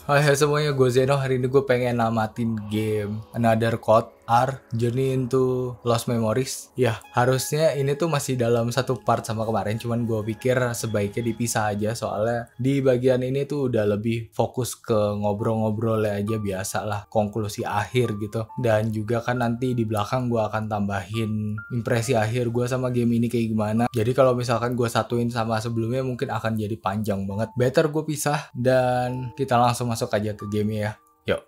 Hai semuanya, gue Zeno. Hari ini gue pengen namatin game Another Code R Journey into Lost Memories. Ya, harusnya ini tuh masih dalam satu part sama kemarin, cuman gue pikir sebaiknya dipisah aja. Soalnya di bagian ini tuh udah lebih fokus ke ngobrol-ngobrol aja, biasa lah, konklusi akhir gitu. Dan juga kan nanti di belakang gue akan tambahin impresi akhir gue sama game ini kayak gimana. Jadi kalau misalkan gue satuin sama sebelumnya mungkin akan jadi panjang banget. Better gue pisah dan kita langsung masuk aja ke game ya. Yuk.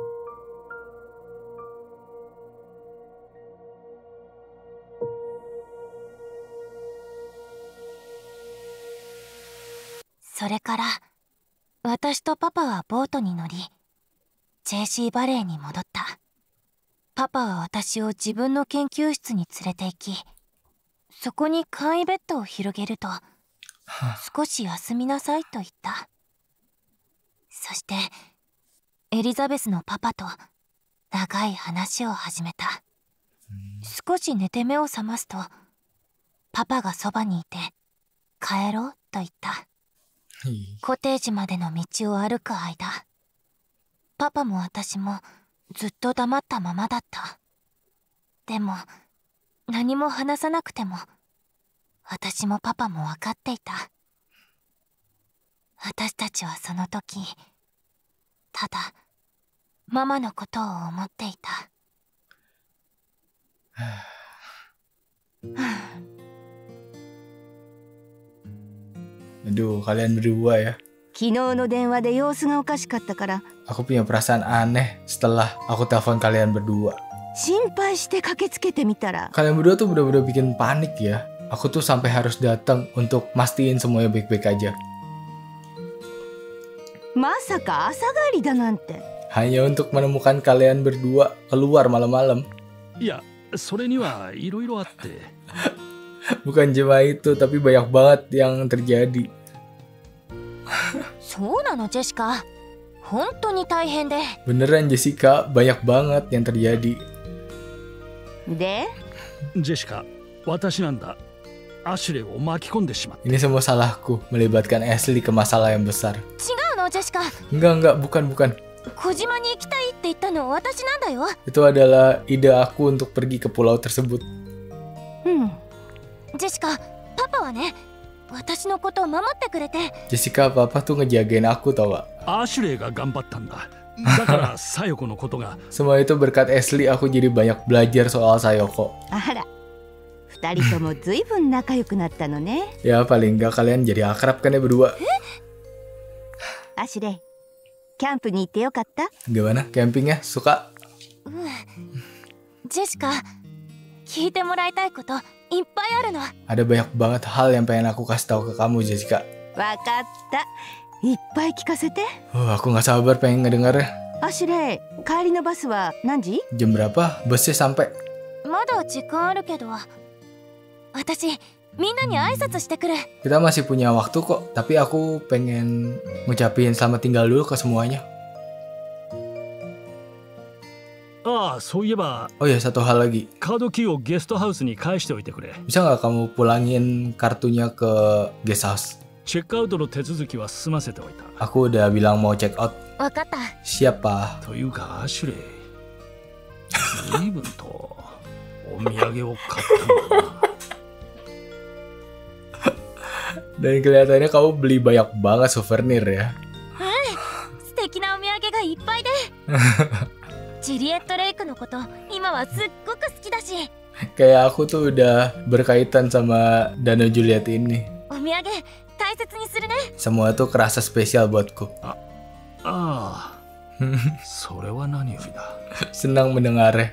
それから私とパパはボートに乗り JC バレーに戻った。パパは私を自分の研究室に連れて行き、そこに簡易ベッドを広げると少し休みなさいと言った。そしてエリザベスのパパと長い話を始めた。少し寝て目を覚ますとパパがそばにいて帰ろうと言った。コテージまでの道を歩く間、パパも私もずっと黙ったままだった。でも何も話さなくても私もパパも分かっていた。私たちはその時ただママのことを思っていた。 Aduh, kalian berdua ya. 昨日の電話で様子がおかしかったから Aku punya perasaan aneh setelah aku telepon kalian berdua. 心配して駆けつけてみたら Kalian berdua tuh bener-bener bikin panik ya. Aku tuh sampai harus datang untuk mastiin semuanya baik-baik aja. まさか朝帰りだなんて Hanya untuk menemukan kalian berdua keluar malam-malam. いや、それにはいろいろあって。 Bukan cuma itu, tapi banyak banget yang terjadi. そうなのジェシカ、本当に大変で。 Beneran Jessica, banyak banget yang terjadi. でジェシカ、私なんだ。アシュレイを巻き込んでしまった。 Ini semua salahku, melibatkan Ashley ke masalah yang besar. 違うのジェシカ、 Enggak, bukan. 小島に行きたいって言ったの私なんだよ。 Itu adalah ide aku untuk pergi ke pulau tersebut. うんジェシカ、パパはね、私のことを守ってくれて。 Jessica, papa tuh ngejagain aku tau gak? アシュレイが頑張ったんだ。だからサヨコのことが。 Semua itu berkat Ashley, aku jadi banyak belajar soal Sayoko. あら二人ともずいぶん仲良くなったのね Ya paling enggak kalian jadi akrab kan ya berdua. アシュレイキャンプに行ってよかった Gimana campingnya? Suka? ジェシカ、聞いてもらいたいこといっぱいあるの。 Ada banyak banget hal yang pengen aku kasih tahu ke kamu Jessica. わかったいっぱい聞かせて Aku gak sabar pengen ngedengarnya. アシュレイ帰りのバスは何時 Jam berapa? Busnya sampai. まだ時間あるけど、私みんなに挨拶してくる。 Kita masih punya waktu kok, tapi aku pengen ngucapin selamat tinggal dulu ke semuanya. ああ、そういえば Oh ya, satu hal lagi. カードキーをゲストハウスに返しておいてくれ。 Bisa nggak kamu pulangin kartunya ke guest house? チェックアウトの手続きは済ませておいた。 Aku udah bilang mau check out. わかった。 Siapa? というかアシュレイ、随分とお土産を買ったんだな。 Dan kelihatannya kamu beli banyak banget souvenir ya. 素敵なお土産がいっぱいで。ジュリエット・レイクのこと今はすっごく好きだし。 Kayak aku tuh udah berkaitan sama Danau Juliet ini. お土産大切にするね。 Semua tuh kerasa spesial buatku. ああ、それは何よりだ。 Senang mendengarnya.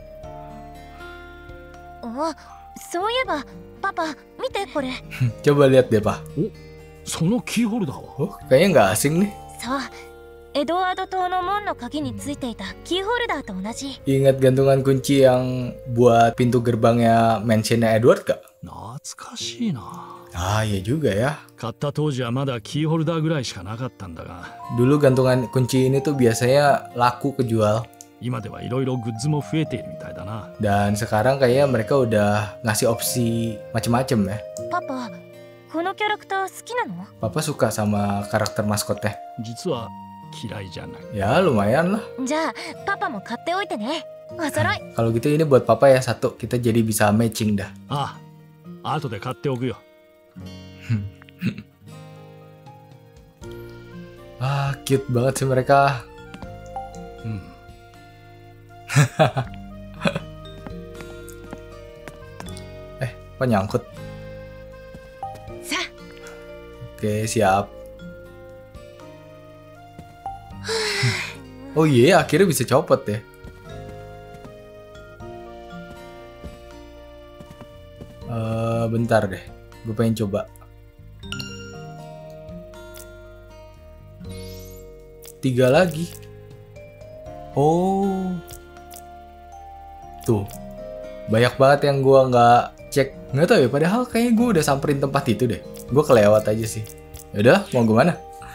あ、そういえばパパ見てこれ。 Coba lihat deh, Pak. そのキーホルダーは Oh, kayaknya nggak asing nih. そう、エドワード島の門の鍵についていたキーホルダーと同じ。 Ingat gantungan kunci yang buat pintu gerbangnya mansionnya Edward gak? 懐かしいな。 Ah, iya juga ya. 買った当時はまだキーホルダーぐらいしかなかったんだが、 Dulu gantungan kunci ini tuh biasanya laku kejual. 今ではいろいろグッズも増えているみたいだな。 Dan sekarang kayaknya mereka udah ngasih opsi macem-macem ya. パパ、このキャラクター好きなの？ Papa suka sama karakter maskotnya. 実は嫌いじゃない。 Ya lumayan lah. じゃあパパも買っておいてね。お揃い。 Kalau gitu ini buat papa ya satu. Kita jadi bisa matching dah. ああ、後で買っておくよ。 Ah, cute banget sih mereka. うん。 Kok nyangkut? さ Oke, siap. Oh iya, akhirnya bisa copot ya. Bentar deh. Gue pengen coba. 3 lagi. Oh. Tuh. Banyak banget yang gue nggak cek. Nggak tahu ya, padahal kayaknya gue udah samperin tempat itu deh. Gue kelewat aja sih. Yaudah, mau gimana?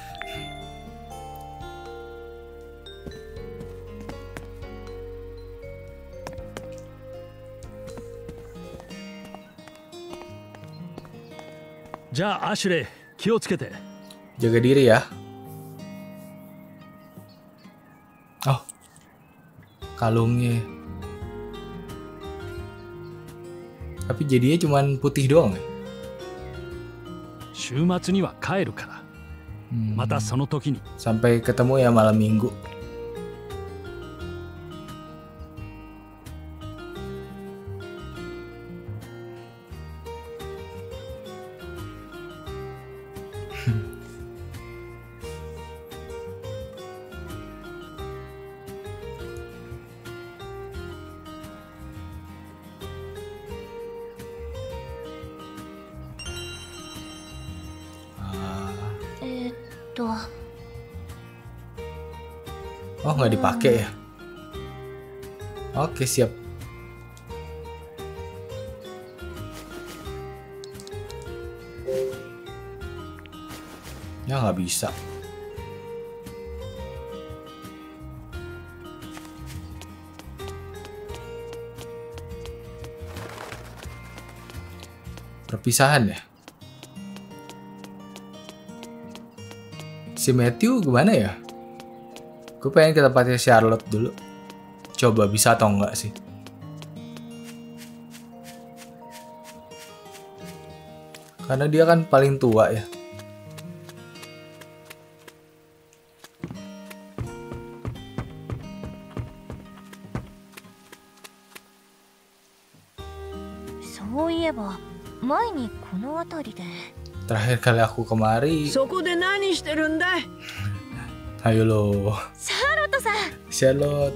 Ja, アシュレイ、気をつけて。 Jaga diri ya. Oh. Kalungnya. Tapi jadinya cuman putih doang ya? 週末には帰るから。またその時に。 Sampai ketemu ya malam minggu. Oh, nggak dipakai ya? Oke, siap. Ya, nggak bisa. Perpisahan ya? Si Matthew gimana ya? Gue pengen ke tempatnya Charlotte dulu. Coba bisa atau enggak sih. Karena dia kan paling tua ya. Terakhir kali aku kemari. そこで何してるんだい？ Ayo lo. シャーロットさん。 Charlotte.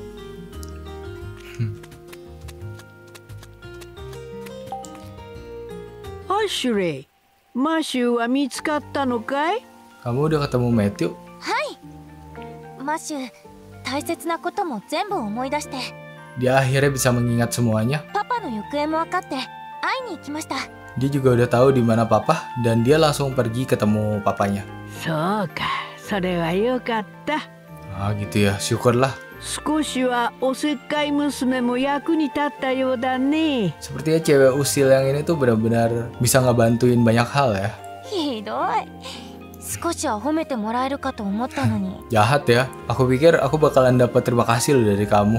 アシュレイ、マシューは見つかったのかい？ Kamu udah ketemu Matthew? マシュ、大切なことも全部思い出して、 Dia akhirnya bisa mengingat semuanya. パパの行方も分かって会いに行きました。 Dia juga udah tahu di mana papa dan dia langsung pergi ketemu papanya. そうか、それはよかった。 Ah gitu ya, syukurlah. 少しはおせっかい娘も役に立ったようだね。 Sepertinya cewek usil yang ini tuh benar-benar bisa ngebantuin banyak hal ya. ひどい。少しは褒めてもらえるかと思ったのに。 Jahat ya, aku pikir aku bakalan dapat terima kasih loh dari kamu.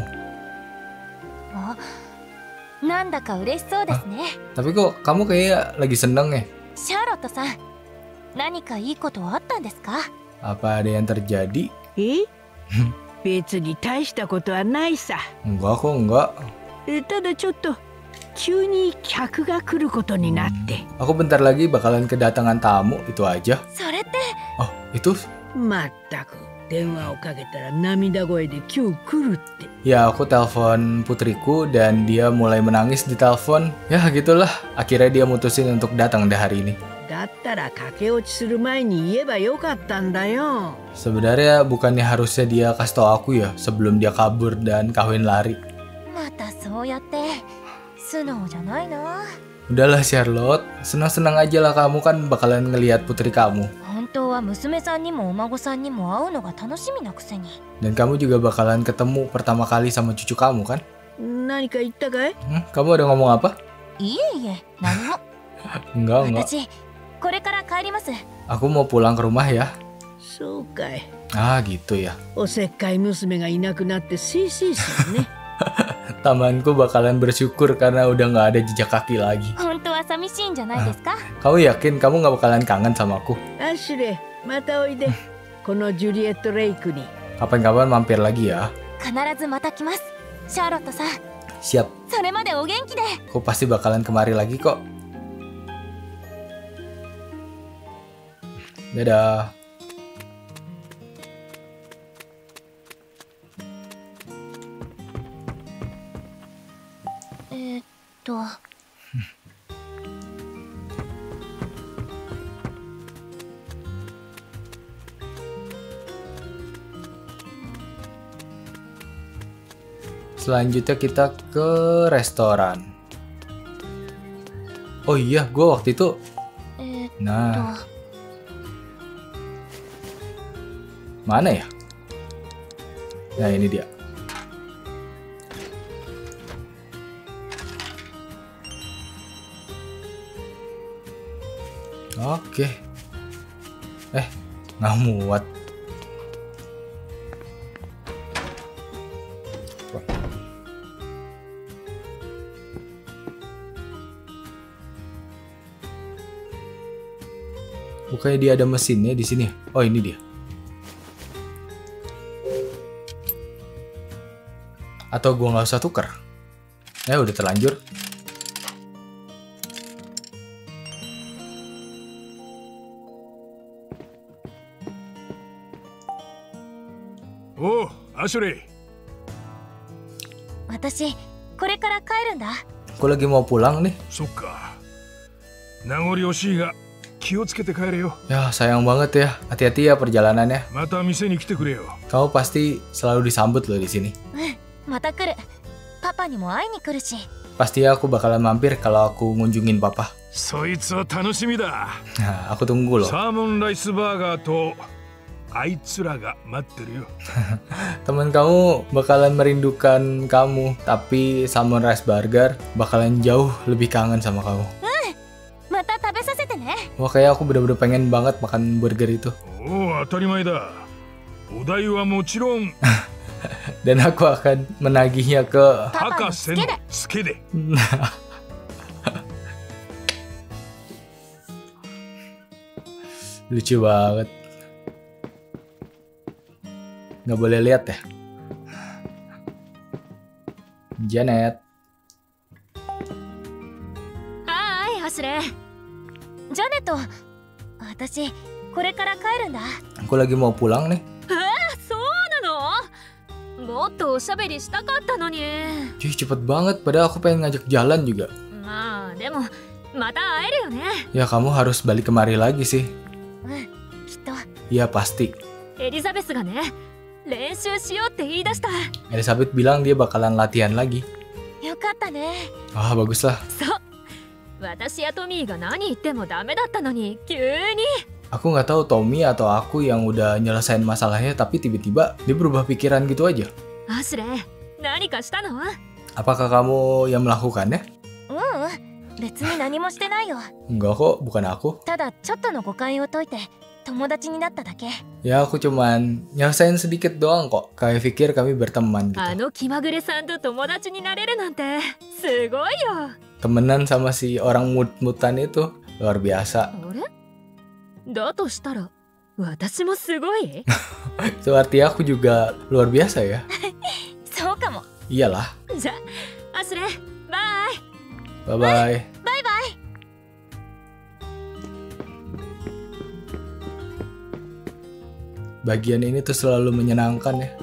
なんだか嬉しそうですね。 Tapi kok kamu kayak lagi seneng ya? シャーロットさん、何かいいことはあったんですか？ Apa ada yang terjadi? え？別に大したことはないさ。 Enggak kok, enggak. ただちょっと急に客が来ることになって。 Aku bentar lagi bakalan kedatangan tamu, itu aja. それって。 Oh, itu? まったく電話をかけたら涙声で今日来るって。 Ya, aku telepon putriku dan dia mulai menangis di telepon. Ya, gitulah. Akhirnya dia mutusin untuk datang deh hari ini. だったら駆け落ちする前に言えばよかったんだよ。 Sebenarnya bukannya harusnya dia kasih tau aku ya sebelum dia kabur dan kawin lari. またそうやって素直じゃないな。 Udahlah Charlotte, senang-senang aja lah kamu kan bakalan ngelihat putri kamu. 本当は娘さんにもお孫さんにも会うのが楽しみなくせに。 Dan kamu juga bakalan ketemu pertama kali sama cucu kamu kan? 何か言ったかい？ Kamu ada ngomong apa? いえいえ、何も。 Enggak. 私、これから帰ります。 Aku mau pulang ke rumah ya. そうかい。 Ah gitu ya. おせっかい娘がいなくなってせいせいするね。 Tamanku bakalan bersyukur karena udah nggak ada jejak kaki lagi. 本当は寂しいんじゃないですか？ Kamu yakin kamu nggak bakalan kangen sama aku? アシュレイ、またおいで。このジュリエット・レイクに。 Kapan-kapan mampir lagi ya. 必ずまた来ます。シャーロットさん、 Siap. それまでお元気で。 Aku pasti bakalan kemari lagi kok. Dadah. Tuh. Selanjutnya kita ke restoran. Oh iya, gue waktu itu. Nah, mana ya? Nah ini dia. Oke. Nggak muat. Bukannya dia ada mesinnya di sini. Oh, ini dia. Atau gua nggak usah tuker? Udah terlanjur. Oh, アシュレイ。 私、これから帰るんだ。 Aku lagi mau pulang nih. そっか。名残惜しいが気をつけて帰れよ。 Ya, sayang banget ya. Hati-hati ya perjalanannya. また店に来てくれよ。 Kamu pasti selalu disambut loh di sini. また来る。パパにも会いに来るし。 Pasti ya aku bakalan mampir kalau aku ngunjungin papa. そいつは楽しみだ。 Nah, aku tunggu loh. サーモンライスバーガーとあいつらが待ってるよ。 Temen kamu bakalan merindukan kamu, tapi Salmon Rice Burger bakalan jauh lebih kangen sama kamu. また食べさせてね。 Wah, kayak aku bener-bener pengen banget makan burger itu. おお、当たり前だ。お代はもちろん Dan aku akan menagihnya ke 博士のツケで。 Lucu banget. Nggak boleh lihat ya. Janet. はーい、ハシレ。ジャネット、私、これから帰るんだ。 Aku lagi mau pulang nih. そうなの？もっとおしゃべりしたかったのに。 Cuy, cepet banget. Padahal aku pengen ngajak jalan juga. まあ、でも、また会えるよね。 Ya, kamu harus balik kemari lagi sih. きっと。 Iya, pasti. エリザベスがね、練習しようって言い出した。 Elizabeth bilang dia bakalan latihan lagi. よかったね。 Wah, bagus lah. そう。私やトミーが何言ってもダメだったのに、急に。 Aku nggak tahu Tommy atau aku yang udah nyelesain masalahnya, tapi tiba-tiba dia berubah pikiran gitu aja. アシュレ、何かしたの？ Apakah kamu yang melakukannya? 別に何もしてないよ。 Enggak kok, bukan aku. ただちょっとの誤解を解いて友達になっただけ。 Ya, aku cuman nyelesain sedikit doang kok. Kayak pikir kami berteman あ gitu. の気まぐれさんと友達になれるなんてすごいよ。 Temenan sama si orang mut-mutan itu luar biasa. あれ？だとしたら私もすごい？ Itu artinya aku juga luar biasa ya. そうかも。 Iyalah. じゃあ、アシュレ、バイ。 Bye-bye. バイバイ。 Bagian ini tuh selalu menyenangkan ya.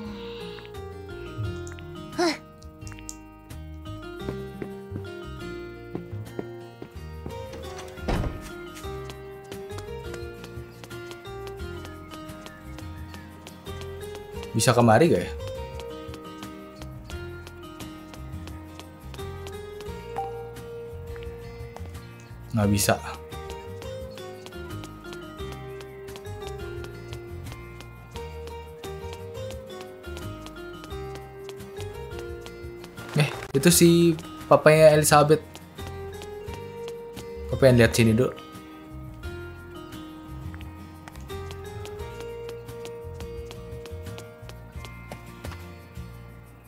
Bisa kemari gak ya? Nggak bisa. Itu si papanya Elizabeth. Aku pengen lihat sini dulu.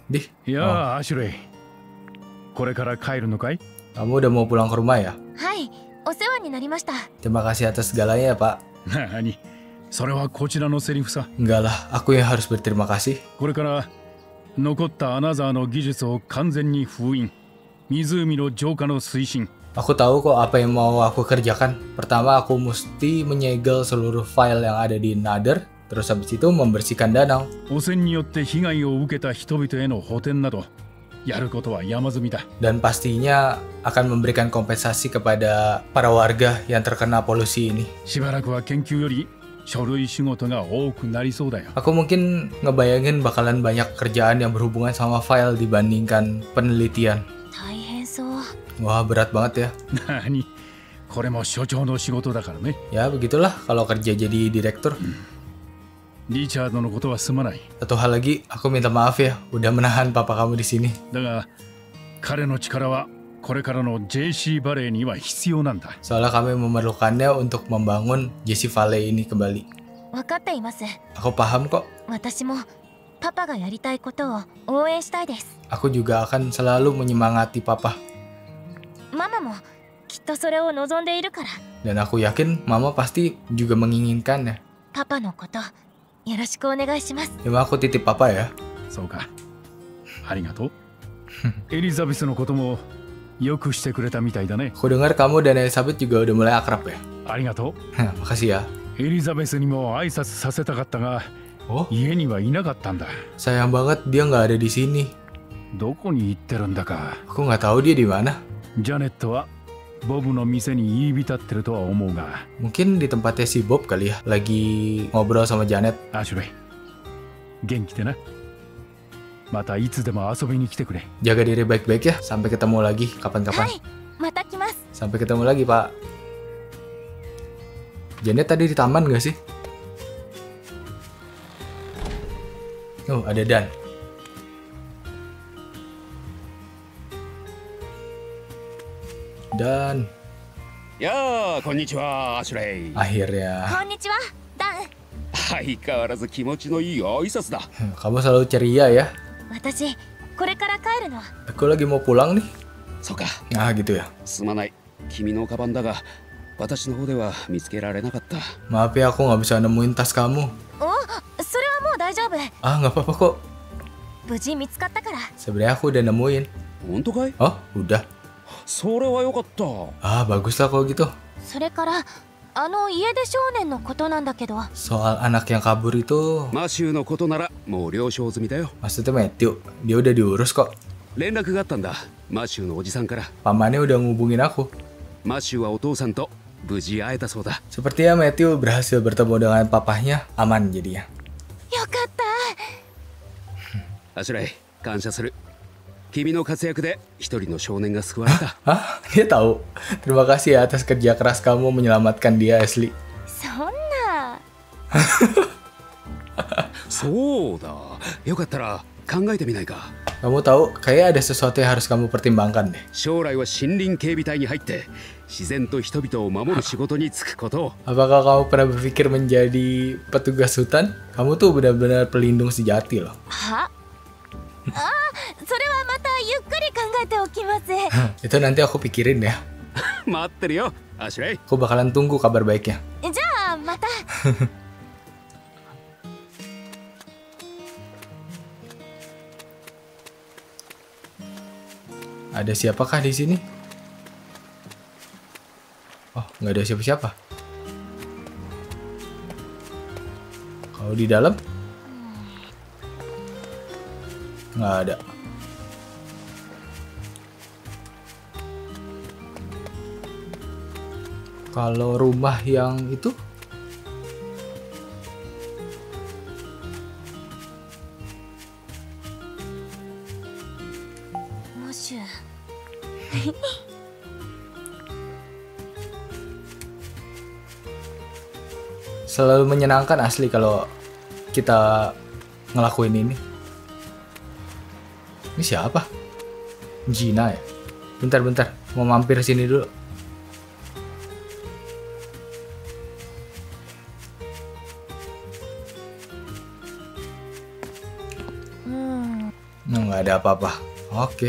Dih, いやあ、アシュレイ。これから帰るのかい？ kamu udah mau pulang ke rumah ya? はい、お世話になりました。 Terima kasih atas segalanya ya, Pak. 何？それはこちらのセリフさ。 Enggak lah, aku yang harus berterima kasih. これから残ったアナザーの技術を完全に封印。湖の浄化の推進。 Aku tahu kok apa yang mau aku kerjakan. Pertama, aku mesti menyegel seluruh file yang ada di Nether. Terus habis itu membersihkan danau. 汚染によって被害を受けた人々への補填など、やることは山積みだ。 Dan pastinya akan memberikan kompensasi kepada para warga yang terkena polusi ini. しばらくは研究より書類仕事が多くなりそうだよ。 Aku mungkin ngebayangin bakalan banyak kerjaan yang berhubungan sama file dibandingkan penelitian. 大変そう。 Wah, berat banget ya. 何？これも所長の仕事だからね。 Ya, begitulah kalau kerja jadi direktur. リチャードのことはすまない。 Satu hal lagi, aku minta maaf ya, udah menahan papa kamu di sini. だが、彼の力はこれからの JC バレーには必要なんだ。 Soalnya kami memerlukannya untuk membangun JC Valley ini kembali. 分かっています。 Aku paham kok. 私もパパがやりたいことを応援したいです。 Aku juga akan selalu menyemangati papa. ママもきっとそれを望んでいるから。 Dan aku yakin mama pasti juga menginginkannya. パパのことよろしくお願いします。 Cuma aku titip papa ya. そうか。ありがとう。エリザベスのこともよくしてくれたみたいだね。 Aku dengar kamu dan Elizabeth juga udah mulai akrab ya. ありがと Makasih ya. う。エリザベスにも挨拶させたかったが、 Oh, 家にはいなかったんだ。 sayang banget dia nggak ada di sini. どこに行ってるんだか。 Aku nggak tahu dia di mana. ジャネットはボブの店に言い浸ってるとは思うが。 Mungkin di tempatnya si Bob kali ya, lagi ngobrol sama Janet. アシュレイ、元気でな。またいつでも遊びに来てくれ。 Jaga diri baik-baik ya. Sampai ketemu lagi は kapan-kapan. い、また来ます。 Sampai ketemu lagi, Pak. Janet tadi di taman nggak sih? Oh, ada Dan. Dan やあ、こんにちは、アシュレイ。 akhirnya こんにちは、ダン。 相変わらず気持ちのいい挨拶だ。 kamu selalu ceria ya. 私これから帰るの。 Aku lagi mau pulang nih. そうか、 Ah gitu ya. すまない。君のカバンだが、私の方では見つけられなかった。 Maaf ya aku nggak bisa nemuin tas kamu. お、それはもう大丈夫。 Ah nggak apa-apa kok. 無事見つかったから。 Sebenarnya aku udah nemuin. 本当かい？ Oh udah. それはよかった。 Ah bagus lah kalau gitu. それから家出少年のことなんだけど。 Soal anak yang kabur itu, マシューのことならもう了承済みだよ。 maksudnya Matthew, dia udah diurus kok. 連絡があったんだ。マシューのおじさんから。 Pamannya udah ngubungin aku. マシューはお父さんと無事会えたそうだ。 Sepertinya Matthew berhasil bertemu dengan papahnya, aman jadinya. よかった。 アシュレイ、感謝する。君の活躍で一人の少年が救われた。 Hah? Dia tahu. Terima kasih ya atas kerja keras kamu menyelamatkan dia, Ashley. そんな。 そうだ。よかったら考えてみないか。 Kamu tahu, kayak ada sesuatu yang harus kamu pertimbangkan deh. 将来は森林警備隊に入って自然と人々を守る仕事に就くことを。 Apakah kamu pernah berpikir menjadi petugas hutan? Kamu tuh benar-benar pelindung sejati loh. はそれはまたゆっくり考えておきます。 Itu nanti aku pikirin ya. 待ってるよ、アシュレイ。 Aku bakalan tunggu kabar baiknya. じゃあまた。 Ada siapakah di sini? Oh, nggak ada siapa-siapa. Kalau di dalam? Nggak ada. Kalau rumah yang itu? Moshu. Selalu menyenangkan asli kalau kita ngelakuin ini. Ini siapa? Gina ya? Bentar, mau mampir sini dulu. Nggak ada apa-apa. Oke.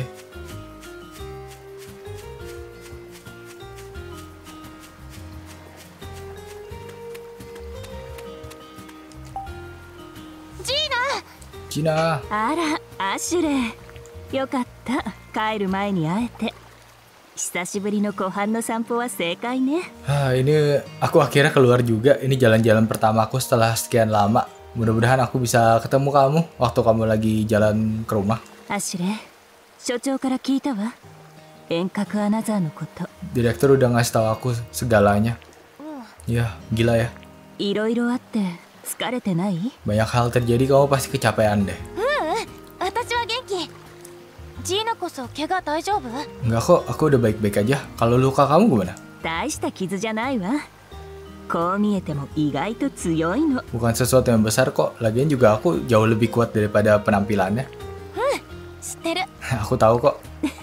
Cina. あらアシュレイ、よかった、帰る前に会えて。久しぶりの湖畔の散歩は正解ね。 Ini aku akhirnya keluar juga. Ini jalan-jalan pertama aku setelah sekian lama. Mudah-mudahan aku bisa ketemu kamu waktu kamu lagi jalan ke rumah. アシュレイ、所長から聞いたわ、遠隔アナザーのこと。 Direktur udah ngasih tahu aku segalanya. Ya, gila ya. いろいろあって疲れてない？ Banyak hal terjadi, kamu pasti kecapean deh. 私は元気。ジーナこそ怪我大丈夫？ Enggak kok, aku udah baik-baik aja. Kalau luka kamu gimana? 大した傷じゃないわ。こう見えても意外と強いの。 Bukan sesuatu yang besar kok. Lagian juga aku jauh lebih kuat daripada penampilannya. 知ってる。 Aku tahu kok.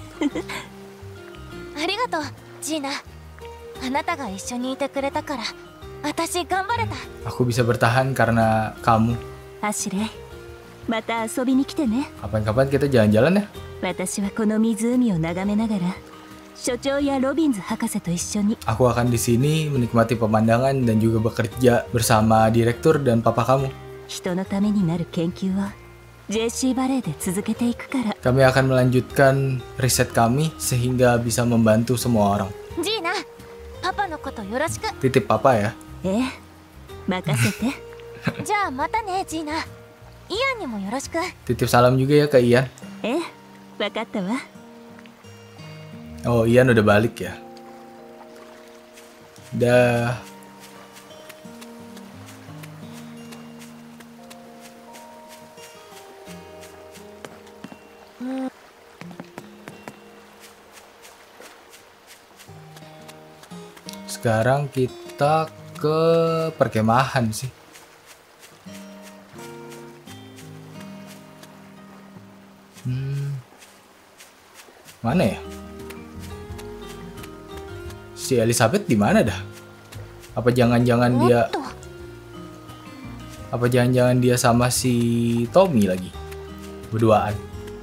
ありがとうジーナ。あなたが一緒にいてくれたから私頑張れた。 Aku bisa bertahan karena kamu. アシュレイ、また遊びに来てね。 Kapan-kapan kita jalan-jalan ya. 私はこの湖を眺めながら所長やロビンズ博士と一緒に。 Aku akan di sini menikmati pemandangan dan juga bekerja bersama direktur dan papa kamu. 人のためになる研究を JC バレーで続けていくから。 Kami akan melanjutkan riset kami sehingga bisa membantu semua orang. ジーナ、パパのことよろしく。 Titip papa ya. ええ、任せて。じゃあまたねジーナ。イアンにもよろしく。 Titip salam juga ya ke Ian. ええ、わかったわ。 Oh, Ian udah balik ya. Dah. Sekarang kita ke perkemahan sih. Mana ya? Si Elizabeth di mana dah? Apa jangan-jangan dia? Apa jangan-jangan dia sama si Tommy lagi? Berduaan.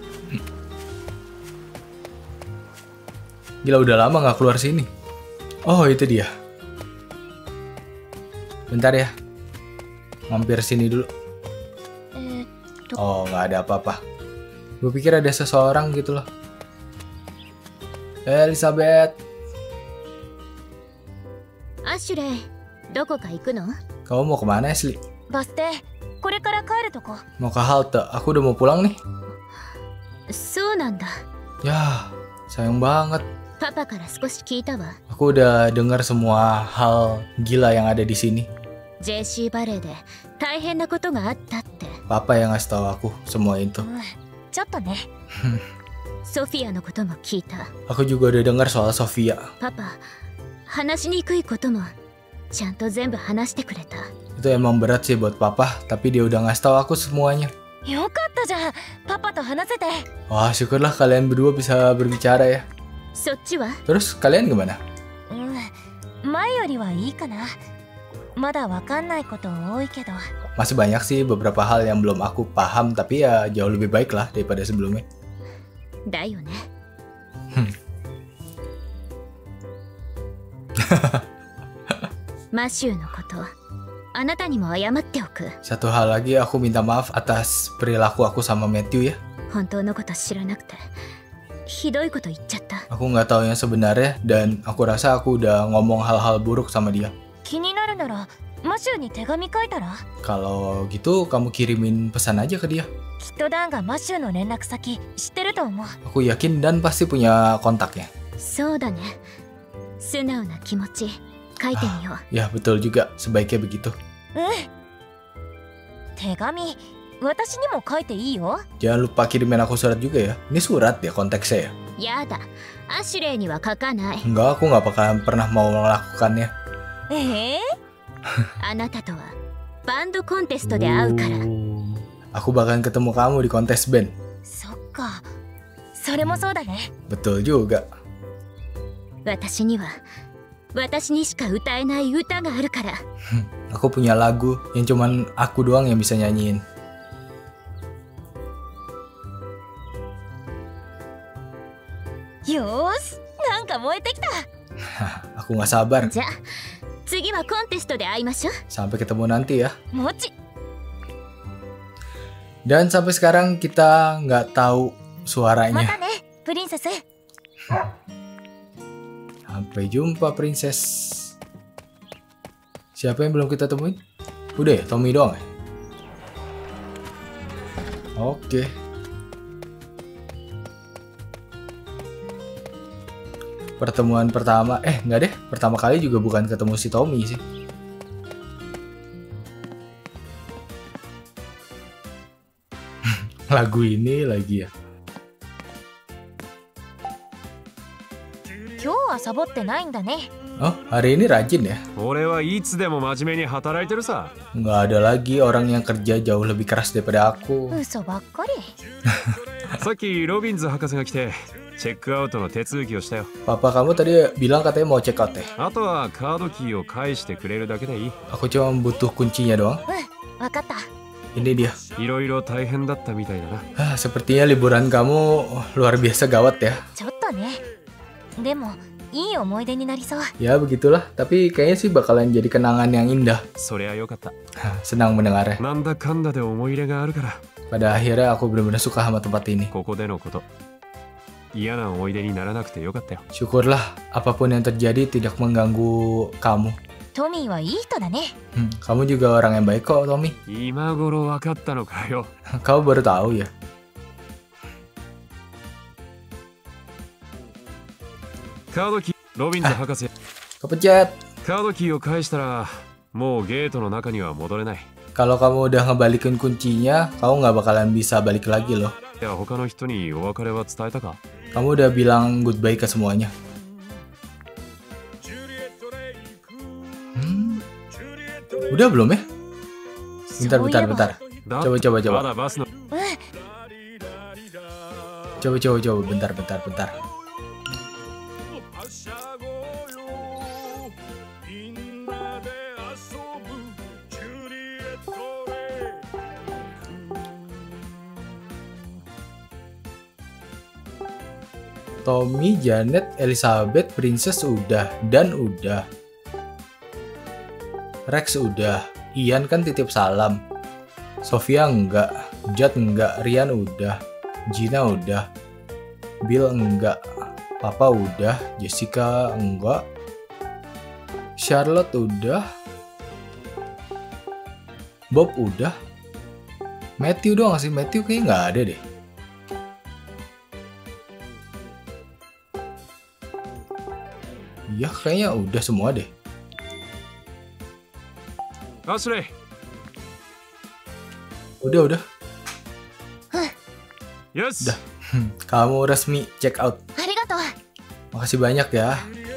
Gila, udah lama nggak keluar sini. Oh, itu dia. Bentar ya. Mampir sini dulu. Oh, nggak ada apa-apa. Gue pikir ada seseorang gitu loh. Elizabeth. アシュレイ、どこか行くの？ Kamu mau kemana, Ashley? バス停、これから帰るとこ。 Mau ke halte. Aku udah mau pulang nih. そうなんだ。 Ya, sayang banget. パパから少し聞いたわ。 Aku udah dengar semua hal gila yang ada di sini. JC バレーで大変なことがあったって。 Papa yang ngasih tahu aku semua itu. ちょっとね。ソフィアのことも聞いた。 Aku juga udah dengar soal Sofia. パパ、話しにくいこともちゃんと全部話してくれた。 Itu emang berat sih buat Papa, tapi dia udah ngasih tahu aku semuanya. よかったじゃん、パパと話せて。 Wah, syukurlah kalian berdua bisa berbicara ya. そっちは？ Terus kalian gimana? 前よりはいいかな。まだわかんないこと多いけど。 Masih banyak sih beberapa hal yang belum aku paham, tapi ya jauh lebih baik lah daripada sebelumnya. だよね。マシューのことあなたにも謝っておく。 Satu hal lagi, aku minta maaf atas perilaku aku sama Matthew ya. 本当のこと知らなくてひどいこと言っちゃった。 Aku nggak tahu yang sebenarnya dan aku rasa aku udah ngomong hal-hal buruk sama dia. 気になるならマシューに手紙書いたら？ Kalau gitu kamu kirimin pesan aja ke dia. きっとダンがマシューの連絡先知ってると思う。 Aku yakin Dan pasti punya kontaknya. そうだね。素直な気持ち書いてみよう。 Ya betul juga, sebaiknya begitu. 手紙私にも書いていいよ。 Jangan lupa kirimin aku surat juga ya. Ini surat ya konteksnya ya. やだ、アシュレイには書かない。 Enggak, aku nggak bakalan pernah mau melakukannya. あなたとはバンドコンテストで会うから。 Aku bakalan ketemu kamu di kontes band. そっか、それもそうだね。 Betul juga. 私には私にしか歌えない歌があるから。 Aku punya lagu yang cuman aku doang yang bisa nyanyiin. よーし、なんか燃えてきた。 Aku nggak sabar. じゃあ次はコンテストで会いましょう。 Sampai ketemu nanti ya. もち。 Dan sampai sekarang kita nggak tahu ま suaranya. たねプリンセス。 Sampai jumpa princess. Siapa yang belum kita temuin? Udah ya, Tommy doang ya? Oke. Pertemuan pertama, nggak deh. Pertama kali juga bukan ketemu si Tommy sih. Lagu ini lagi ya. 今日はサボってないんだね。 Oh, hari ini rajin ya? 俺はいつでも真面目に働いてるさ。 Nggak ada lagi orang yang kerja jauh lebih keras daripada aku. 嘘ばっかり。 さっきロビンズ博士が来てチェックアウトの手続きをしたよ。 Papa kamu tadi bilang katanya mau check out ya? あとはカードキーを返してくれるだけでいい。 Aku cuma butuh kuncinya doang. わかった。 Ini dia. いろいろ大変だったみたいだな。 Sepertinya liburan kamu luar biasa gawat ya. ちょっとね。でもいい思い出になりそう。 Ya begitulah, tapi kayaknya sih bakalan jadi kenangan yang indah. そりゃよかった。 Senang mendengarnya. なんだかんだで思い入れがあるから。 Pada akhirnya aku benar-benar suka sama tempat ini. ここでのこと。嫌な思い出にならなくてよかったよ。 Syukurlah apapun yang terjadi tidak mengganggu kamu. トミーはいい人だね。 Kamu juga orang yang baik kok, Tommy. 今頃分かったのかよ。 Kau baru tahu ya. カードキー、ロビンズ博士。 Kepencet. カードキーを返したらもうゲートの中には戻れない。 Kalau kamu udah ngebalikin kuncinya, kamu nggak bakalan bisa balik lagi loh. いや他の人にお別れは伝えたか。 Kamu udah bilang goodbye ke semuanya. Udah belum ya? Bentar. だ Coba. まだバスの Coba. Bentar. Tommy, Janet, Elizabeth, Princess udah, Dan udah. Rex udah. Ian kan titip salam. Sofia enggak. Judd enggak. Ryan udah. Gina udah. Bill enggak. Papa udah. Jessica enggak. Charlotte udah. Bob udah. Matthew doang sih. Matthew kayaknya nggak ada deh. Iya kayaknya udah semua deh. アシュレイ。 Udah. よし。 Kamu resmi check out. ありがとう。 Makasih banyak ya.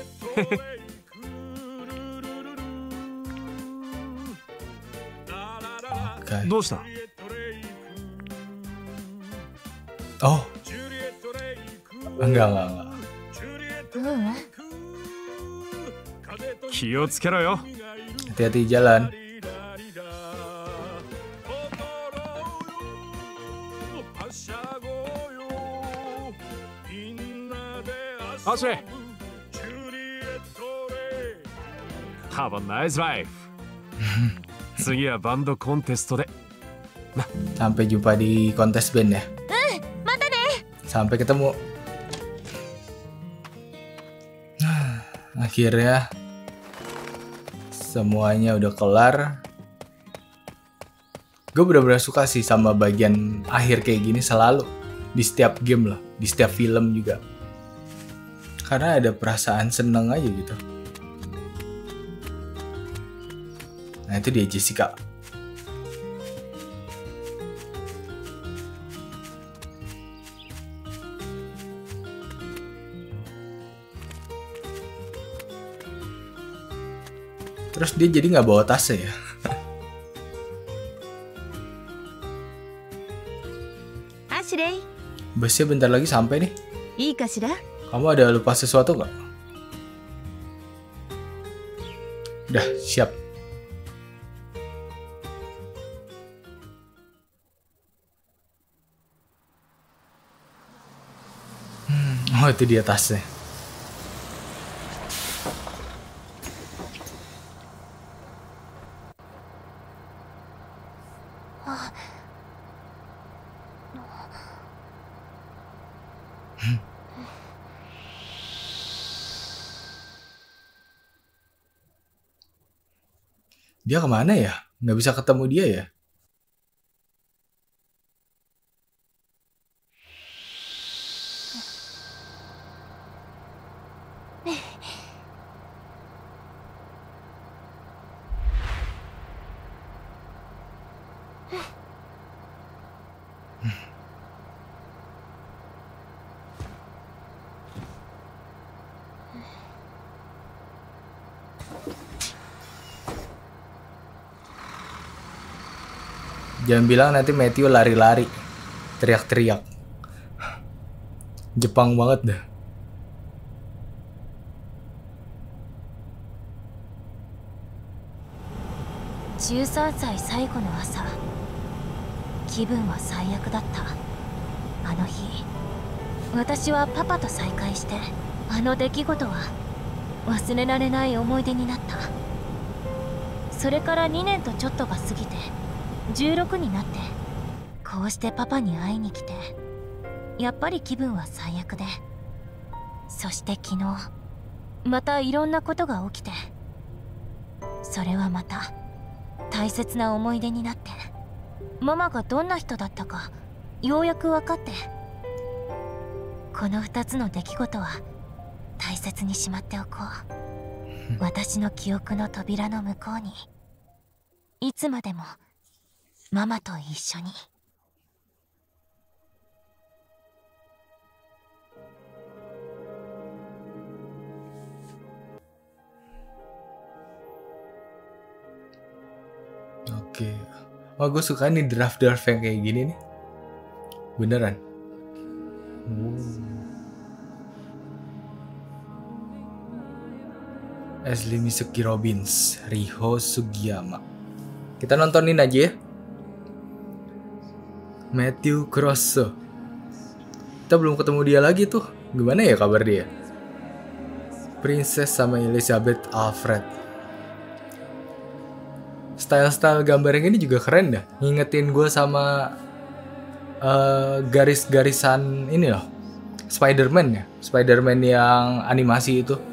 Oke. どうした。 Oh. Enggak. ううん。 気をつけろよ。 Hati-hati jalan. アシュレイ。Have a nice life。次はバンドコンテストで。 Sampai jumpa di kontes band ya. またね。 Sampai ketemu. Akhirnya semuanya udah kelar. Gue bener-bener suka sih sama bagian akhir kayak gini selalu. Di setiap game lah, di setiap film juga. Karena ada perasaan seneng aja gitu. Nah itu dia Jessica. Terus dia jadi nggak bawa tasnya ya? Ashley, Busnya bentar lagi sampai nih. いいかしら？ Kamu ada lupa sesuatu nggak? Udah siap. Oh, itu dia tasnya. Dia kemana ya? Nggak bisa ketemu dia ya? Jangan bilang nanti Matthew lari-lari, teriak-teriak. Jepang banget dah. 13歳最後の朝、気分は最悪だった。あの日、私はパパと再会して、あの出来事は忘れられない思い出になった。それから2年とちょっとが過ぎて16になって、こうしてパパに会いに来て、やっぱり気分は最悪で、そして昨日またいろんなことが起きて、それはまた大切な思い出になって、ママがどんな人だったかようやく分かって、この2つの出来事は大切にしまっておこう。私の記憶の扉の向こうに、いつまでもママと一緒に。 Oke. Oh, gue suka nih draft-draft yang kayak gini nih. Beneran. Ashley Misuki Robbins, Riho Sugiyama. Kita nontonin aja ya. Matthew Grosso. Kita belum ketemu dia lagi tuh. Gimana ya kabar dia? Princess sama Elizabeth Alfred. Style-style gambar yang ini juga keren dah. Ngingetin gue sama garis-garisan ini loh, Spider-Man ya. Spider-Man yang animasi itu.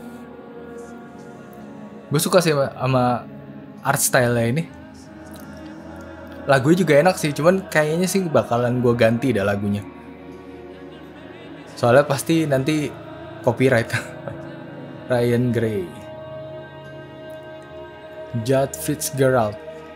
Gue suka sih sama art style-nya ini. Lagunya juga enak sih, cuman kayaknya sih bakalan gue ganti dah lagunya. Soalnya pasti nanti copyright. Ryan Gray, Judd Fitzgerald,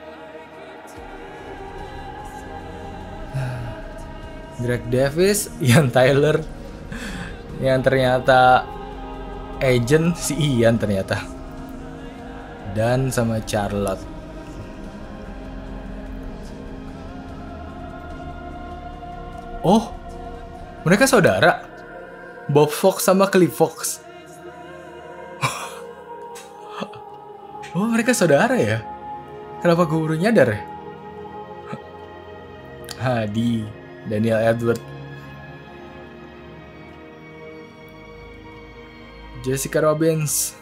Greg Davis, Ian Tyler, yang ternyata agent si Ian ternyata, dan sama Charlotte. Oh, mereka saudara, Bob Fox sama Cliff Fox. Oh, mereka saudara ya? Kenapa gue baru nyadar ya? Hadi, Daniel Edward, Jessica Robbins.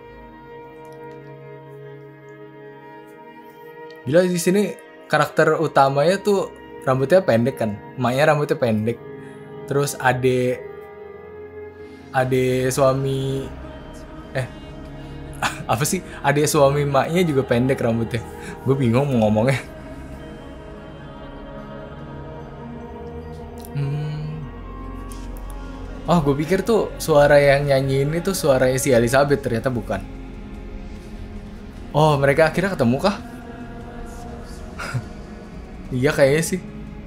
Gila, di sini karakter utamanya tuh rambutnya pendek kan? Emaknya rambutnya pendek. Terus ade suami apa sih, adik suami maknya juga pendek rambutnya. Gue bingung mau ngomongnya. Oh, gue pikir tuh suara yang nyanyiin itu suaranya si Elizabeth, ternyata bukan. Oh, mereka akhirnya ketemu kah? Iya kayaknya sih.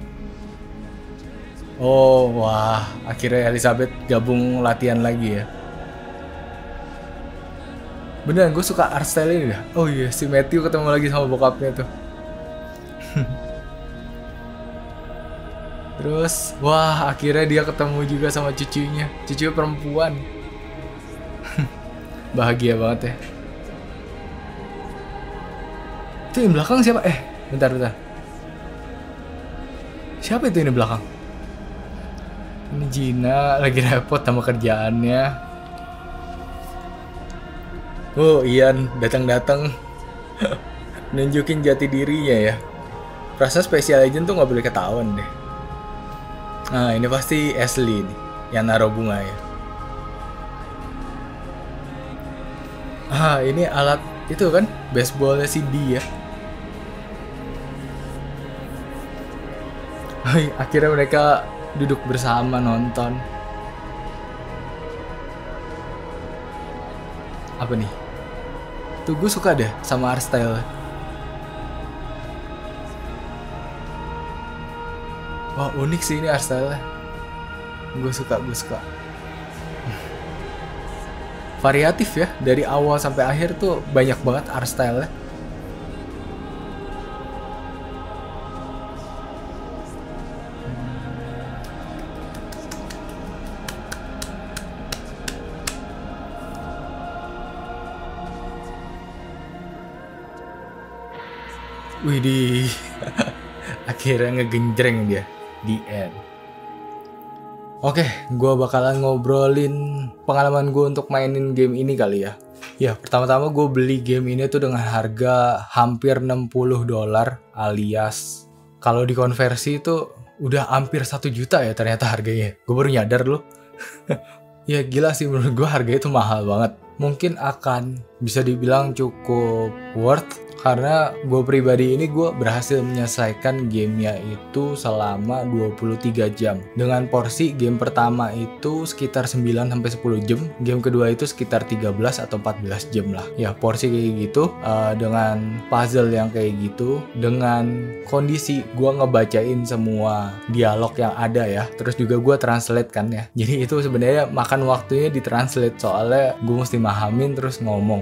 Oh, wah, akhirnya Elizabeth gabung latihan lagi ya. Beneran, gue suka art style ini dah. Oh iya, si Matthew ketemu lagi sama bokapnya tuh. Terus, wah, akhirnya dia ketemu juga sama cucunya. Cucu perempuan. Bahagia banget ya. Itu yang belakang siapa? Bentar. Siapa itu yang di belakang? Ini Gina lagi repot sama kerjaannya. Oh, Ian datang-datang nunjukin jati dirinya ya. Perasaan Special Agent tuh nggak boleh ketahuan deh. Nah, ini pasti Ashley nih yang naruh bunga ya. Ini alat itu kan baseballnya si D ya. Akhirnya mereka duduk bersama nonton. Apa nih? Tuh gue suka deh sama art style. Wah, unik sih ini art style. Gue suka. Variatif ya, dari awal sampai akhir tuh banyak banget art style-nya. Widih, akhirnya ngegenjreng dia di end. Oke, gue bakalan ngobrolin pengalaman gue untuk mainin game ini kali ya. Ya, pertama-tama gue beli game ini tuh dengan harga hampir $60, alias kalau dikonversi itu udah hampir 1 juta ya ternyata harganya. Gue baru nyadar loh. Ya gila sih, menurut gue harganya itu mahal banget. Mungkin akan bisa dibilang cukup worth, karena gue pribadi ini gue berhasil menyelesaikan gamenya itu selama 23 jam. Dengan porsi game pertama itu sekitar 9-10 jam, game kedua itu sekitar 13 atau 14 jam lah. Ya porsi kayak gitu, dengan puzzle yang kayak gitu, dengan kondisi gue ngebacain semua dialog yang ada ya. Terus juga gue translate kan ya. Jadi itu sebenarnya makan waktunya di translate, soalnya gue mesti mahamin terus ngomong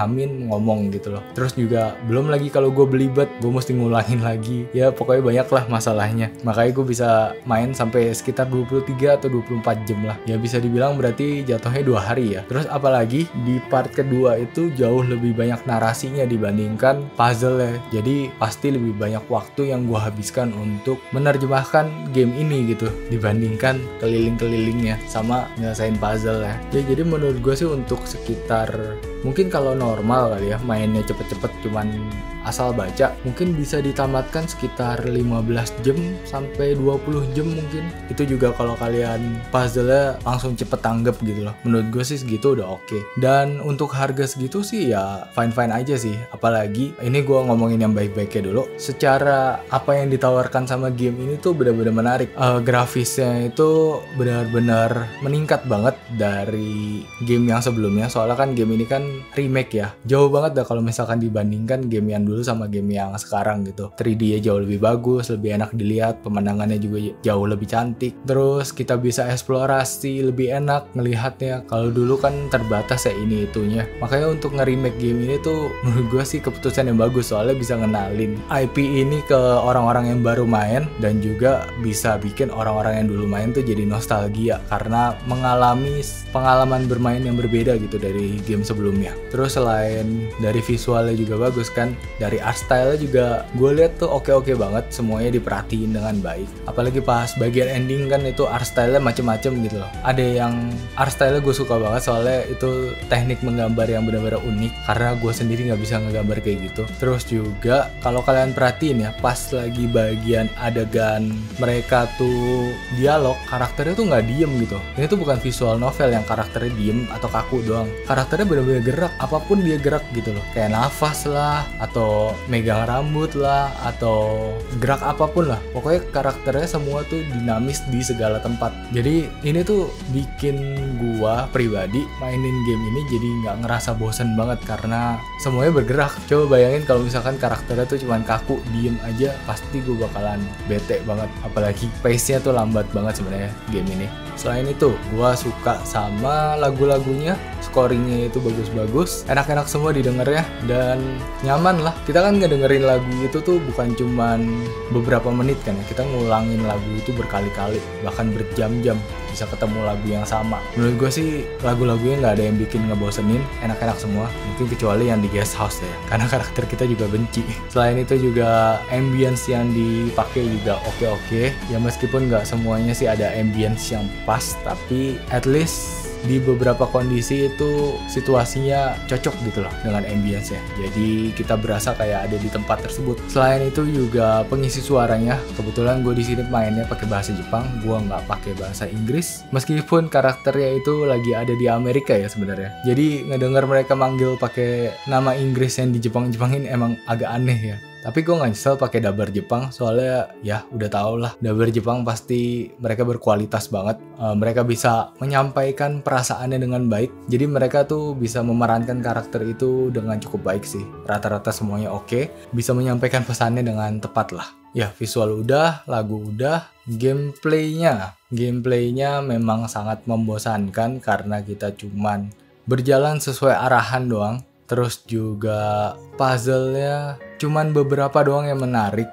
gitu loh. Terus juga belum lagi kalau gue belibet, gue mesti ngulangin lagi. Ya pokoknya banyak lah masalahnya. Makanya gue bisa main sampai sekitar 23 atau 24 jam lah. Ya bisa dibilang berarti jatuhnya 2 hari ya. Terus apalagi di part kedua itu jauh lebih banyak narasinya dibandingkan puzzle ya. Jadi pasti lebih banyak waktu yang gue habiskan untuk menerjemahkan game ini gitu, dibandingkan keliling-kelilingnya sama nyelesain puzzle ya. Jadi menurut gue sih untuk sekitar, mungkin kalau normal kali ya, mainnya cepet-cepet cuman asal baca, mungkin bisa ditamatkan sekitar 15 jam sampai 20 jam mungkin. Itu juga kalau kalian puzzle-nya langsung cepet tanggap gitu loh. Menurut gue sih segitu udah oke. Dan untuk harga segitu sih ya fine-fine aja sih. Apalagi ini gue ngomongin yang baik-baiknya dulu. Secara apa yang ditawarkan sama game ini tuh benar-benar menarik. Grafisnya itu benar-benar meningkat banget dari game yang sebelumnya. Soalnya kan game ini kan remake ya. Jauh banget dah kalau misalkan dibandingkan game yang dulu sama game yang sekarang gitu. 3D-nya jauh lebih bagus, lebih enak dilihat, pemandangannya juga jauh lebih cantik. Terus kita bisa eksplorasi lebih enak ngelihatnya. Kalau dulu kan terbatas ya ini itunya. Makanya untuk nge-remake game ini tuh menurut gue sih keputusan yang bagus, soalnya bisa ngenalin IP ini ke orang-orang yang baru main, dan juga bisa bikin orang-orang yang dulu main tuh jadi nostalgia karena mengalami pengalaman bermain yang berbeda gitu dari game sebelumnya. Terus selain dari visualnya juga bagus kan, dari art style juga gue lihat tuh oke-oke banget, semuanya diperhatiin dengan baik. Apalagi pas bagian ending kan itu art style-nya macem-macem gitu loh. Ada yang art style-nya gue suka banget, soalnya itu teknik menggambar yang benar-benar unik, karena gue sendiri nggak bisa ngegambar kayak gitu. Terus juga kalau kalian perhatiin ya, pas lagi bagian adegan mereka tuh dialog, karakternya tuh nggak diem gitu. Ini tuh bukan visual novel yang karakternya diem atau kaku doang. Karakternya benar-benar gerak, apapun dia gerak gitu loh. Kayak nafas lah, atau megang rambut lah, atau gerak apapun lah. Pokoknya karakternya semua tuh dinamis di segala tempat. Jadi ini tuh bikin gua pribadi mainin game ini jadi nggak ngerasa bosen banget karena semuanya bergerak. Coba bayangin kalau misalkan karakternya tuh cuman kaku, diem aja, pasti gua bakalan bete banget. Apalagi pace-nya tuh lambat banget sebenarnya game ini. Selain itu, gua suka sama lagu-lagunya, scoringnya itu bagus-bagus, enak-enak semua didengarnya, dan nyaman lah. Kita kan ngedengerin lagu itu tuh bukan cuman beberapa menit kan ya, kita ngulangin lagu itu berkali-kali, bahkan berjam-jam bisa ketemu lagu yang sama. Menurut gue sih lagu-lagunya nggak ada yang bikin ngebosenin, enak-enak semua, mungkin kecuali yang di guest house ya, karena karakter kita juga benci. Selain itu juga ambience yang dipakai juga oke-oke ya, meskipun nggak semuanya sih ada ambience yang pas, tapi at least di beberapa kondisi itu situasinya cocok gitu loh dengan ambience-nya. Jadi kita berasa kayak ada di tempat tersebut. Selain itu juga pengisi suaranya, kebetulan gue di sini mainnya pakai bahasa Jepang, gue nggak pakai bahasa Inggris. Meskipun karakternya itu lagi ada di Amerika ya sebenarnya. Jadi ngedenger mereka manggil pakai nama Inggris yang di Jepang-Jepangin emang agak aneh ya. Tapi gue gak nyesel pakai dubber Jepang, soalnya ya udah tau lah, dubber Jepang pasti mereka berkualitas banget. Mereka bisa menyampaikan perasaannya dengan baik, jadi mereka tuh bisa memerankan karakter itu dengan cukup baik sih. Rata-rata semuanya oke, bisa menyampaikan pesannya dengan tepat lah. Ya visual udah, lagu udah, gameplaynya memang sangat membosankan karena kita cuman berjalan sesuai arahan doang. Terus juga puzzle-nya cuman beberapa doang yang menarik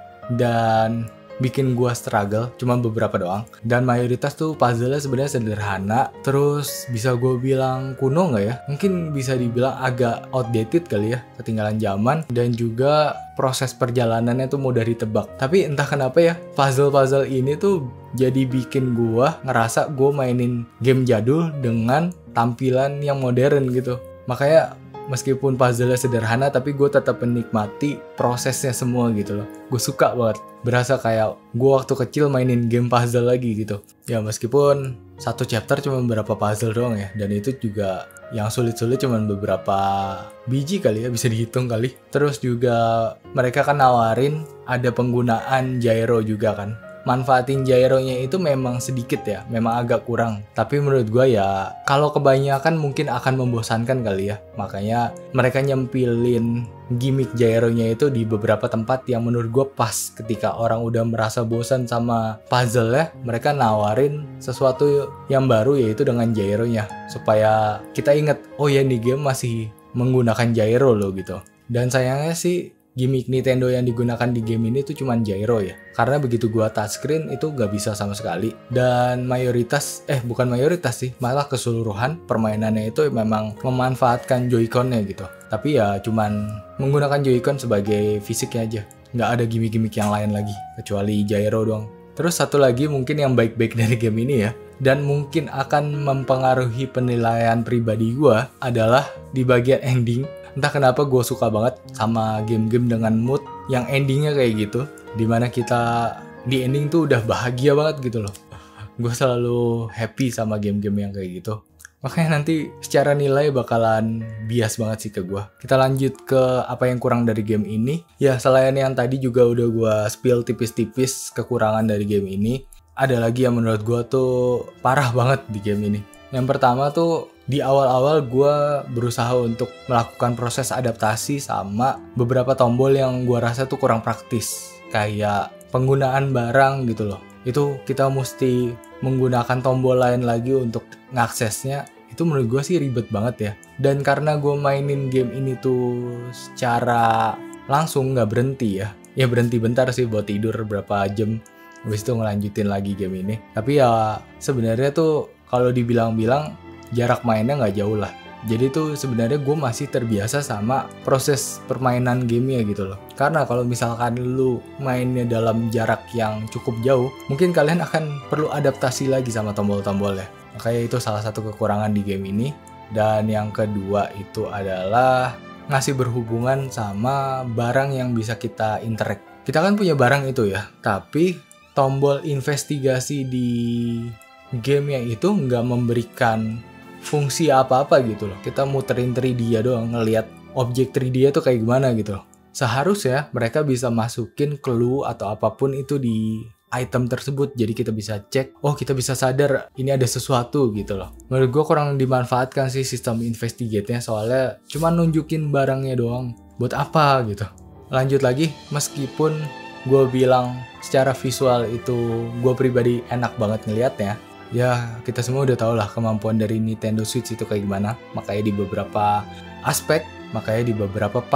dan bikin gua struggle, cuman beberapa doang. Dan mayoritas tuh puzzle-nya sebenarnya sederhana. Terus bisa gua bilang kuno nggak ya? Mungkin bisa dibilang agak outdated kali ya, ketinggalan zaman. Dan juga proses perjalanannya tuh mudah ditebak. Tapi entah kenapa ya, puzzle-puzzle ini tuh jadi bikin gua ngerasa gua mainin game jadul dengan tampilan yang modern gitu. Makanya meskipun puzzle-nya sederhana, tapi gue tetap menikmati prosesnya semua gitu loh. Gue suka banget. Berasa kayak gue waktu kecil mainin game puzzle lagi gitu. Ya meskipun satu chapter cuma beberapa puzzle doang ya. Dan itu juga yang sulit-sulit cuma beberapa biji kali ya, bisa dihitung kali. Terus juga mereka kan nawarin ada penggunaan gyro juga kan. Manfaatin gyronya itu memang sedikit ya, memang agak kurang. Tapi menurut gue ya, kalau kebanyakan mungkin akan membosankan kali ya. Makanya mereka nyempilin gimmick gyronya itu di beberapa tempat yang menurut gue pas. Ketika orang udah merasa bosan sama puzzle ya, mereka nawarin sesuatu yang baru yaitu dengan gyronya. Supaya kita inget, oh ya di game masih menggunakan gyro loh gitu. Dan sayangnya sih, gimmick Nintendo yang digunakan di game ini tuh cuman gyro ya. Karena begitu gua touchscreen itu gak bisa sama sekali. Dan bukan mayoritas sih, malah keseluruhan permainannya itu memang memanfaatkan Joy-Con-nya gitu. Tapi ya cuman menggunakan Joy-Con sebagai fisiknya aja. Gak ada gimmick-gimmick yang lain lagi, kecuali gyro doang. Terus satu lagi mungkin yang baik-baik dari game ini ya, dan mungkin akan mempengaruhi penilaian pribadi gua adalah di bagian ending. Entah kenapa gue suka banget sama game-game dengan mood yang endingnya kayak gitu, dimana kita di ending tuh udah bahagia banget gitu loh. Gue selalu happy sama game-game yang kayak gitu. Makanya nanti secara nilai bakalan bias banget sih ke gue. Kita lanjut ke apa yang kurang dari game ini. Ya selain yang tadi juga udah gue spill tipis-tipis kekurangan dari game ini, ada lagi yang menurut gue tuh parah banget di game ini. Yang pertama tuh, di awal-awal gue berusaha untuk melakukan proses adaptasi sama beberapa tombol yang gue rasa tuh kurang praktis. Kayak penggunaan barang gitu loh. Itu kita mesti menggunakan tombol lain lagi untuk ngaksesnya. Itu menurut gue sih ribet banget ya. Dan karena gue mainin game ini tuh secara langsung gak berhenti ya. Ya berhenti bentar sih buat tidur berapa jam. Habis itu ngelanjutin lagi game ini. Tapi ya sebenarnya tuh kalau dibilang-bilang jarak mainnya nggak jauh lah. Jadi tuh sebenarnya gue masih terbiasa sama proses permainan gamenya gitu loh. Karena kalau misalkan lu mainnya dalam jarak yang cukup jauh, mungkin kalian akan perlu adaptasi lagi sama tombol-tombolnya. Makanya itu salah satu kekurangan di game ini. Dan yang kedua itu adalah ngasih berhubungan sama barang yang bisa kita interact. Kita kan punya barang itu ya, tapi tombol investigasi di game yang itu nggak memberikan fungsi apa-apa gitu loh. Kita muterin 3D doang, ngelihat objek 3D tuh kayak gimana gitu loh. Seharusnya mereka bisa masukin clue atau apapun itu di item tersebut, jadi kita bisa cek, oh kita bisa sadar ini ada sesuatu gitu loh. Menurut gue kurang dimanfaatkan sih sistem investigate-nya, soalnya cuma nunjukin barangnya doang, buat apa gitu. Lanjut lagi, meskipun gue bilang secara visual itu gue pribadi enak banget ngeliatnya, ya kita semua udah tau lah kemampuan dari Nintendo Switch itu kayak gimana. Makanya di beberapa aspek, makanya di beberapa part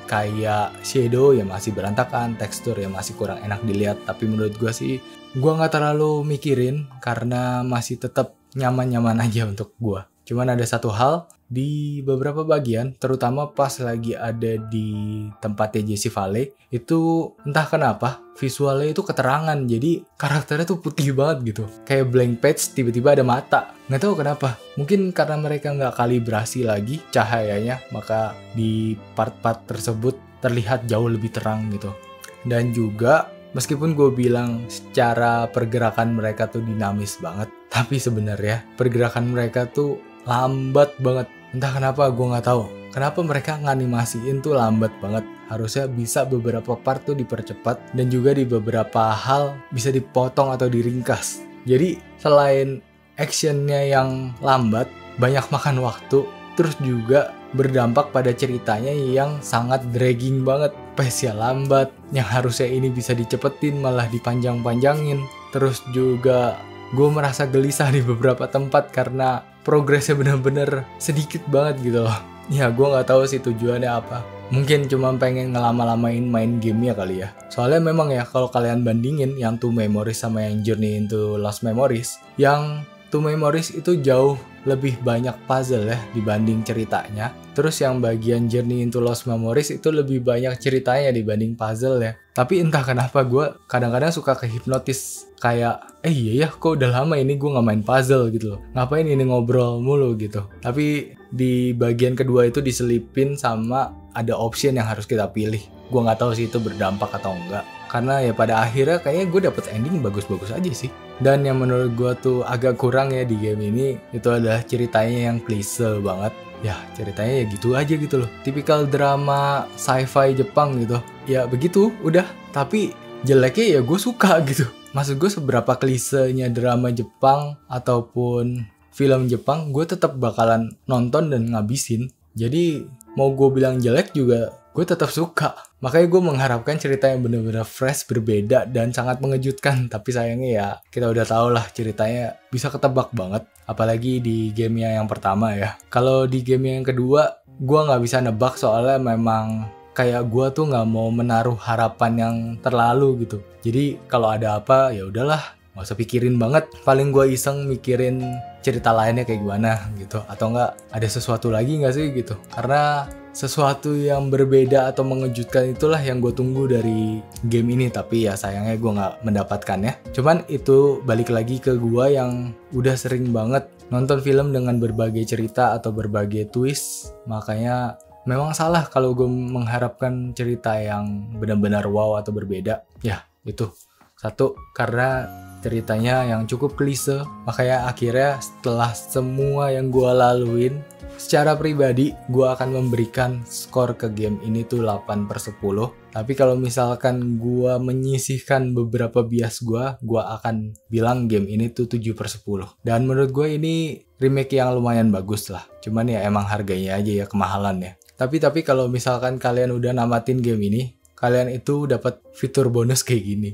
kayak shadow ya masih berantakan, tekstur ya masih kurang enak dilihat. Tapi menurut gue sih, gue nggak terlalu mikirin karena masih tetap nyaman-nyaman aja untuk gue. Cuman ada satu hal di beberapa bagian, terutama pas lagi ada di tempatnya Jessie Valley, itu entah kenapa visualnya itu keterangan, jadi karakternya tuh putih banget gitu, kayak blank page tiba-tiba ada mata. Nggak tahu kenapa, mungkin karena mereka nggak kalibrasi lagi cahayanya, maka di part-part tersebut terlihat jauh lebih terang gitu. Dan juga meskipun gue bilang secara pergerakan mereka tuh dinamis banget, tapi sebenarnya pergerakan mereka tuh lambat banget. Entah kenapa, gue nggak tahu kenapa mereka nganimasiin tuh lambat banget. Harusnya bisa beberapa part tuh dipercepat, dan juga di beberapa hal bisa dipotong atau diringkas. Jadi selain actionnya yang lambat, banyak makan waktu, terus juga berdampak pada ceritanya yang sangat dragging banget. Pace-nya lambat, yang harusnya ini bisa dicepetin malah dipanjang-panjangin. Terus juga gue merasa gelisah di beberapa tempat karena progresnya bener-bener sedikit banget gitu loh. Ya gue gak tahu sih tujuannya apa. Mungkin cuma pengen ngelama-lamain main gamenya kali ya. Soalnya memang ya kalau kalian bandingin yang Two Memories sama yang Journey into Lost Memories, yang Two Memories itu jauh lebih banyak puzzle ya dibanding ceritanya. Terus yang bagian Journey into Lost Memories itu lebih banyak ceritanya dibanding puzzle ya. Tapi entah kenapa gue kadang-kadang suka kehipnotis. Kayak, iya ya kok udah lama ini gue gak main puzzle gitu loh. Ngapain ini ngobrol mulu gitu. Tapi di bagian kedua itu diselipin sama ada option yang harus kita pilih. Gue gak tahu sih itu berdampak atau enggak. Karena ya pada akhirnya kayaknya gue dapet ending bagus-bagus aja sih. Dan yang menurut gue tuh agak kurang ya di game ini, itu adalah ceritanya yang klise banget. Ya ceritanya ya gitu aja gitu loh. Tipikal drama sci-fi Jepang gitu. Ya begitu udah. Tapi jeleknya ya gue suka gitu. Maksud gue seberapa klisenya drama Jepang ataupun film Jepang, gue tetap bakalan nonton dan ngabisin. Jadi mau gue bilang jelek juga gue tetap suka. Makanya gue mengharapkan cerita yang bener-bener fresh, berbeda, dan sangat mengejutkan. Tapi sayangnya ya kita udah tau lah ceritanya bisa ketebak banget. Apalagi di gamenya yang pertama ya. Kalau di gamenya yang kedua, gue gak bisa nebak soalnya memang kayak gue tuh gak mau menaruh harapan yang terlalu gitu. Jadi kalau ada apa ya udahlah, gak usah pikirin banget. Paling gue iseng mikirin cerita lainnya kayak gimana gitu. Atau enggak ada sesuatu lagi gak sih gitu. Karena sesuatu yang berbeda atau mengejutkan itulah yang gue tunggu dari game ini. Tapi ya sayangnya gue gak mendapatkannya. Cuman itu balik lagi ke gue yang udah sering banget nonton film dengan berbagai cerita atau berbagai twist. Makanya memang salah kalau gue mengharapkan cerita yang benar-benar wow atau berbeda. Ya itu. Satu, karena ceritanya yang cukup klise. Makanya akhirnya setelah semua yang gue laluin, secara pribadi gue akan memberikan skor ke game ini tuh 8/10. Tapi kalau misalkan gue menyisihkan beberapa bias gue akan bilang game ini tuh 7/10. Dan menurut gue ini remake yang lumayan bagus lah. Cuman ya emang harganya aja ya kemahalan ya. Tapi kalau misalkan kalian udah namatin game ini, kalian itu dapat fitur bonus kayak gini.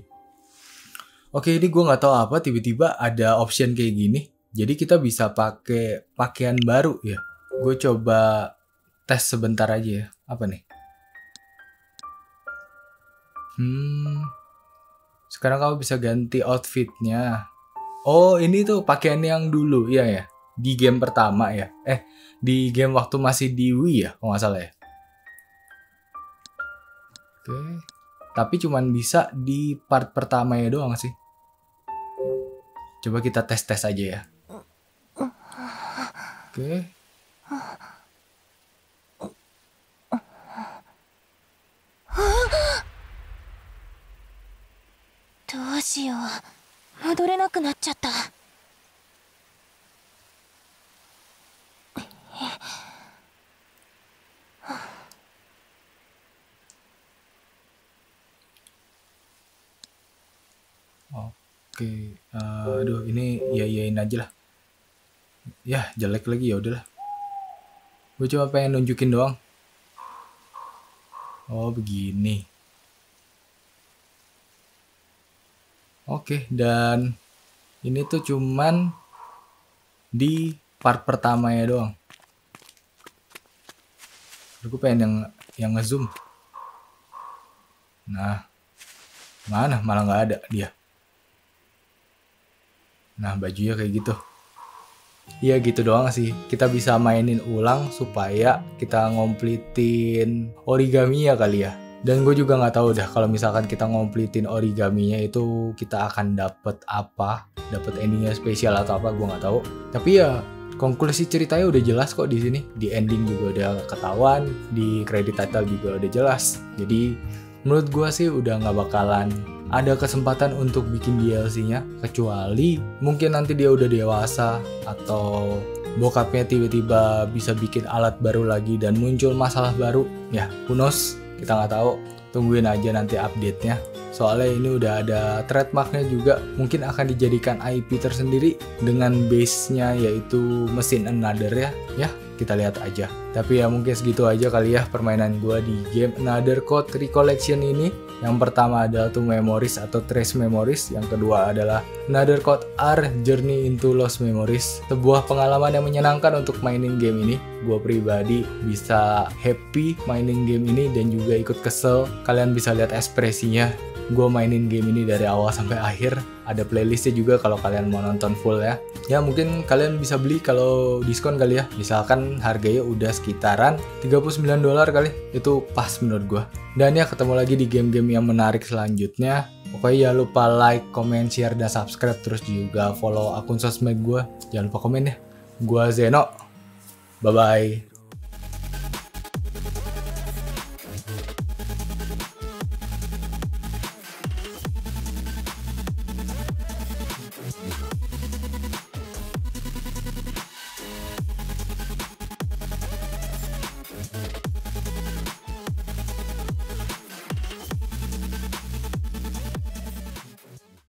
Oke, ini gue nggak tahu apa tiba-tiba ada option kayak gini. Jadi kita bisa pakai pakaian baru ya. Gue coba tes sebentar aja ya. Apa nih? Sekarang kamu bisa ganti outfitnya. Oh, ini tuh pakaian yang dulu, iya ya. Di game pertama ya. Di game waktu masih di Wii ya, kalau nggak salah ya. Oke. Tapi cuman bisa di part pertama ya doang sih. Coba kita tes-tes aja ya. Oke. どうしよう。戻れなくなっちゃった。 Oke, aduh ini iyain aja lah. Ya jelek lagi ya udahlah. Gue cuma pengen nunjukin doang. Oh begini. Oke, dan ini tuh cuman di part pertamanya doang. Gue pengen yang ngezoom. Nah, mana? Malah nggak ada dia. Nah, bajunya kayak gitu. Iya gitu doang sih. Kita bisa mainin ulang supaya kita ngomplitin origaminya kali ya. Dan gue juga nggak tahu dah kalau misalkan kita ngomplitin origaminya itu kita akan dapet apa, dapet endingnya spesial atau apa, gue nggak tahu. Tapi ya konklusi ceritanya udah jelas kok di sini. Di ending juga udah ketahuan, di credit title juga udah jelas. Jadi menurut gue sih udah nggak bakalan ada kesempatan untuk bikin DLC-nya, kecuali mungkin nanti dia udah dewasa atau bokapnya tiba-tiba bisa bikin alat baru lagi dan muncul masalah baru. Ya, who knows? Kita nggak tahu. Tungguin aja nanti update-nya. Soalnya ini udah ada trademarknya juga, mungkin akan dijadikan IP tersendiri dengan base-nya yaitu mesin Another ya. Ya, kita lihat aja. Tapi ya mungkin segitu aja kali ya permainan gue di game Another Code Recollection ini. Yang pertama adalah Two Memories atau Trace Memories. Yang kedua adalah Another Code R Journey into Lost Memories. Sebuah pengalaman yang menyenangkan untuk mainin game ini. Gue pribadi bisa happy mainin game ini dan juga ikut kesel. Kalian bisa lihat ekspresinya. Gue mainin game ini dari awal sampai akhir. Ada playlistnya juga kalau kalian mau nonton full ya. Ya mungkin kalian bisa beli kalau diskon kali ya. Misalkan harganya udah sekitaran $39 kali. Itu pas menurut gue. Dan ya ketemu lagi di game-game yang menarik selanjutnya. Pokoknya jangan lupa like, comment, share, dan subscribe. Terus juga follow akun sosmed gue. Jangan lupa komen ya. Gue Zeno. Bye-bye.